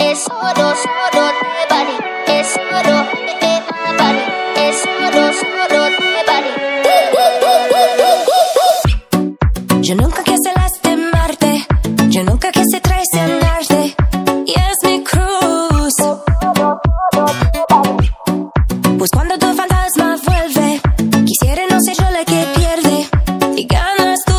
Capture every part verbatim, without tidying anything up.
es solo, solo de Bali, es solo de Bali, es solo, solo de Bali. Yo nunca quise lastimarte, yo nunca quise traicionarte, y es mi cruz. Pues cuando tu fantasma vuelve, quisiera no ser yo la que pierde y ganas tú.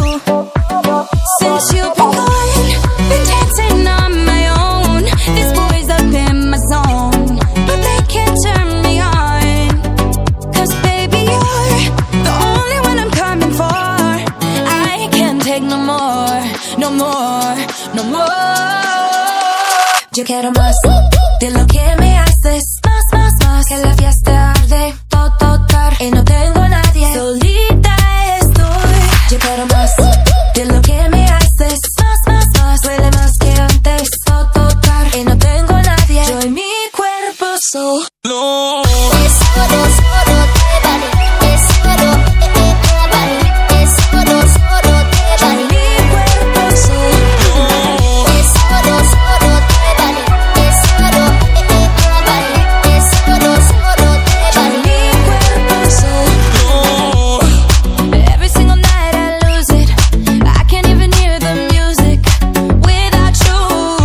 Since you've been gone, been dancing on my own. This boy's up in my zone, but they can't turn me on. Cause baby, you're the only one I'm coming for. I can't take no more, no more, no more. Yo quiero más de lo que me haces, más, más, más. Que la fiesta arde, todo, tocar, y no tengo a nadie, solita estoy. Yo quiero más de lo que me haces, más, más, más. Duele más que antes, todo, tocar, y no tengo a nadie. Yo y mi cuerpo solo. Es solo, solo de Bali, es solo de Bali, es solo, solo de Bali. Mi cuerpo solo. Es solo, solo de Bali, es solo de Bali, es solo, solo de Bali. Mi cuerpo solo. Every single night I lose it. I can't even hear the music without you.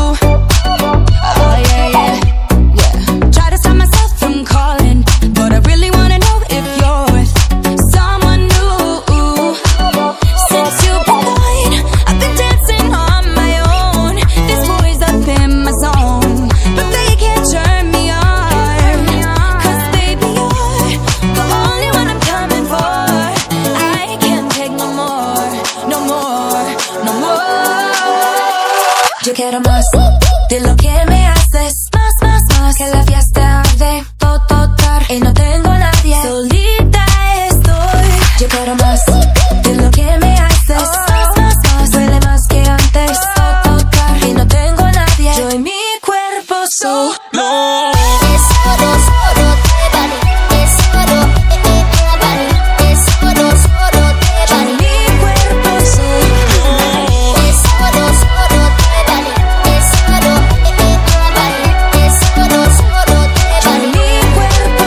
Oh yeah, yeah, yeah. Try to stop myself from calling, but I really wanna know if you're with someone new. Since you've been gone, I've been dancing on my own. This boy's up in my zone, but they can't turn me on. Cause baby, you're the only one I'm coming for. I can't take no more, no more, no more. Yo quiero más de lo que me haces, más, más, más. Que la fiesta arde, todo, tocar, y no tengo a nadie, solita estoy. Yo quiero más de lo que me haces, más, más, más. Duele más que antes, todo, tocar, y no tengo a nadie. Yo y mi cuerpo solo. Es solo, solo de Bali, es solo de Bali, es solo, solo de Bali. Mi cuerpo solo. Es solo, solo de Bali, es solo de Bali, es solo, solo de Bali. Mi cuerpo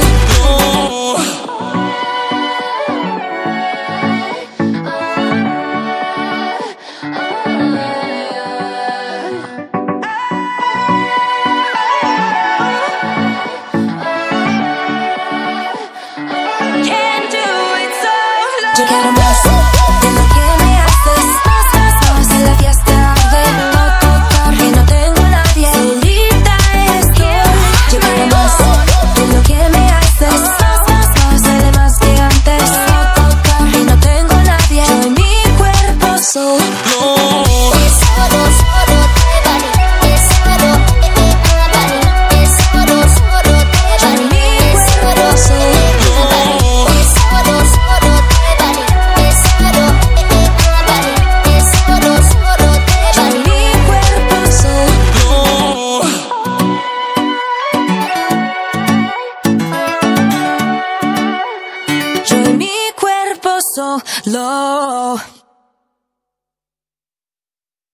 Can't do it solo. Yo quiero más de lo que me haces, más, más, más. Que la fiesta arde, todo, tocar, y no tengo a nadie, solita estoy. Yo quiero más de lo que me haces, más, más, más. Duele más que antes, todo, tocar, y no tengo a nadie. Yo y mi cuerpo solo. Es solo, solo de Bali, es solo de Bali, es solo, solo de Bali. Es solo, solo de Bali, es solo, solo de Bali, es solo de Bali, es solo, solo de Bali. Mi cuerpo solo. Yo y mi cuerpo solo.